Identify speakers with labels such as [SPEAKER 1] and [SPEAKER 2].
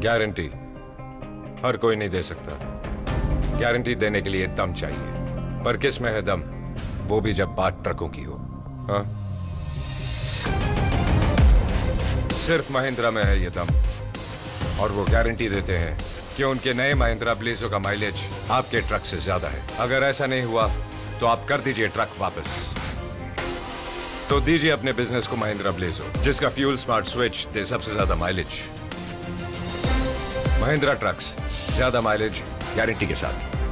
[SPEAKER 1] Guarantee हर कोई नहीं दे सकता। गारंटी देने के लिए दम चाहिए, पर किस में है दम? वो भी जब बात ट्रकों की हो। हाँ, सिर्फ महिंद्रा में है ये दम, और वो गारंटी देते हैं कि उनके नए महिंद्रा ब्लेजो का माइलेज आपके ट्रक से ज्यादा है। अगर ऐसा नहीं हुआ तो आप कर दीजिए ट्रक वापस। तो दीजिए अपने बिजनेस को महिंद्रा ब्लेजो, जिसका फ्यूल स्मार्ट स्विच दे सबसे ज्यादा माइलेज। महिंद्रा ट्रक्स, ज्यादा माइलेज गारंटी के साथ।